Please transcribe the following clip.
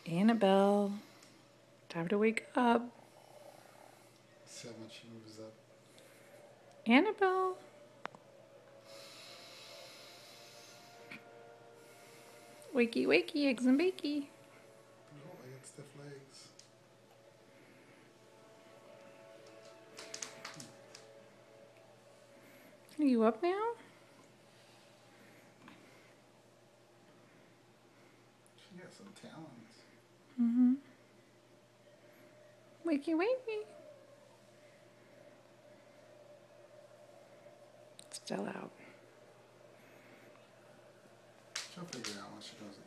Annabelle, time to wake up. See how much she moves up. Annabelle. Wakey, wakey, eggs and bakey. Oh, I got stiff legs. Are you up now? She got some talons. Mm-hmm. Wakey, wakey. Still out. She'll figure it out once she goes